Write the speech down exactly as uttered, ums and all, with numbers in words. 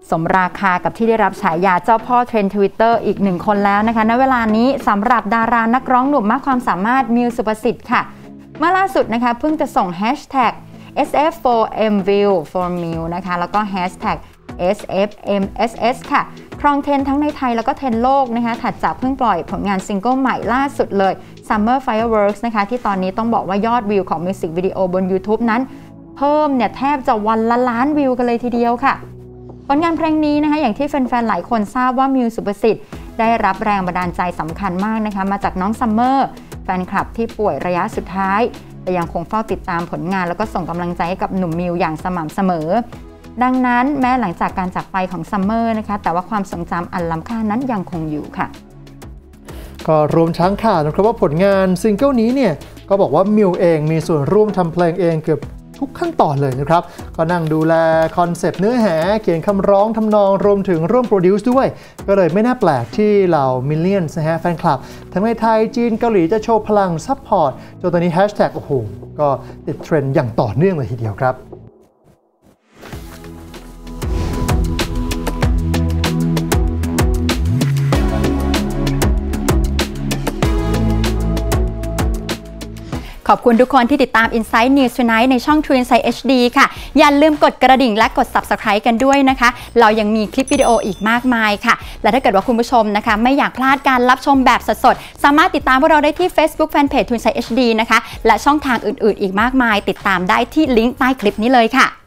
สมราคากับที่ได้รับฉายาเจ้าพ่อเทรนด์ Twitter อีกหนึ่งคนแล้วนะคะณเวลานี้สำหรับดารานักร้องหนุ่มมากความสามารถมิวสุประสิทธิ์ค่ะเมื่อล่าสุดนะคะเพิ่งจะส่ง แฮชแท็ก เอส เอฟ โฟร์ เอ็ม วิว for Miu นะคะแล้วก็ แฮชแท็ก เอส เอฟ เอ็ม เอส เอส ค่ะครองเทรนด์ทั้งในไทยแล้วก็เทรนด์โลกนะคะถัดจากเพิ่งปล่อยผลงานซิงเกิลใหม่ล่าสุดเลย Summer Fireworks นะคะที่ตอนนี้ต้องบอกว่ายอดวิวของมิวสิกวิดีโอบน YouTube นั้นเพิ่มเนี่ยแทบจะวันละล้านวิวกันเลยทีเดียวค่ะผลงานเพลงนี้นะคะอย่างที่แฟนๆหลายคนทราบว่ามิวสุประสิทธิ์ได้รับแรงบันดาลใจสำคัญมากนะคะมาจากน้องซัมเมอร์แฟนคลับที่ป่วยระยะสุดท้ายแต่ยังคงเฝ้าติดตามผลงานแล้วก็ส่งกำลังใจให้กับหนุ่มมิวอย่างสม่ำเสมอดังนั้นแม้หลังจากการจากไปของซัมเมอร์นะคะแต่ว่าความทรงจำอันล้ำค่านั้นยังคงอยู่ค่ะก็รวมทั้งข่าวนะครับว่าผลงานซิงเกิลนี้เนี่ยก็บอกว่ามิวเองมีส่วนร่วมทำเพลงเองเกือบทุกขั้นตอนเลยนะครับก็นั่งดูแลคอนเซปต์เนื้อหาเขียนคำร้องทำนองรวมถึงร่วมโปรดิวซ์ด้วยก็เลยไม่น่าแปลกที่เหล่ามิลเลียนส์นะฮะแฟนคลับทั้งในไทยจีนเกาหลีจะโชว์พลังซัพพอร์ตจนตอนนี้แฮชแท็กโอ้โหก็ติดเทรนด์อย่างต่อเนื่องเลยทีเดียวครับขอบคุณทุกคนที่ติดตาม Inside News Tonight ในช่อง True Insight เอช ดี ค่ะอย่าลืมกดกระดิ่งและกด Subscribe กันด้วยนะคะเรายังมีคลิปวิดีโออีกมากมายค่ะและถ้าเกิดว่าคุณผู้ชมนะคะไม่อยากพลาดการรับชมแบบสดๆสามารถติดตามพวกเราได้ที่ Facebook Fanpage True Insight เอช ดี นะคะและช่องทางอื่นๆอีกมากมายติดตามได้ที่ลิงก์ใต้คลิปนี้เลยค่ะ